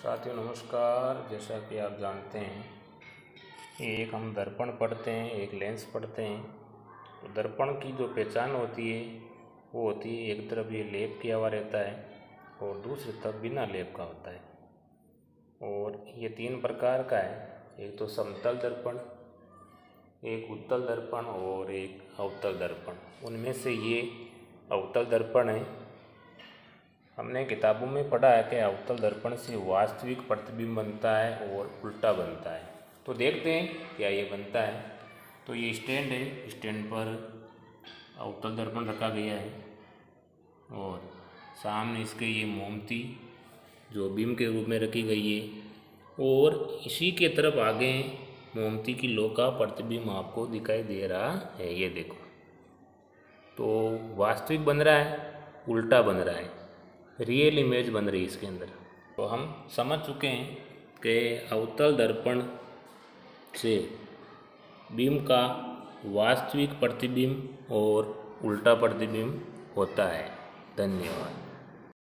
साथियों नमस्कार। जैसा कि आप जानते हैं, एक हम दर्पण पढ़ते हैं, एक लेंस पढ़ते हैं। तो दर्पण की जो पहचान होती है वो होती है, एक तरफ ये लेप किया हुआ रहता है और दूसरी तरफ बिना लेप का होता है। और ये तीन प्रकार का है, एक तो समतल दर्पण, एक उत्तल दर्पण और एक अवतल दर्पण। उनमें से ये अवतल दर्पण है। हमने किताबों में पढ़ा है कि अवतल दर्पण से वास्तविक प्रतिबिंब बनता है और उल्टा बनता है। तो देखते हैं क्या ये बनता है। तो ये स्टैंड है, स्टैंड पर अवतल दर्पण रखा गया है और सामने इसके ये मोमबत्ती जो बीम के रूप में रखी गई है और इसी के तरफ आगे मोमबत्ती की लो का प्रतिबिंब आपको दिखाई दे रहा है। ये देखो, तो वास्तविक बन रहा है, उल्टा बन रहा है, रियल इमेज बन रही है इसके अंदर। तो हम समझ चुके हैं कि अवतल दर्पण से बीम का वास्तविक प्रतिबिंब और उल्टा प्रतिबिंब होता है। धन्यवाद।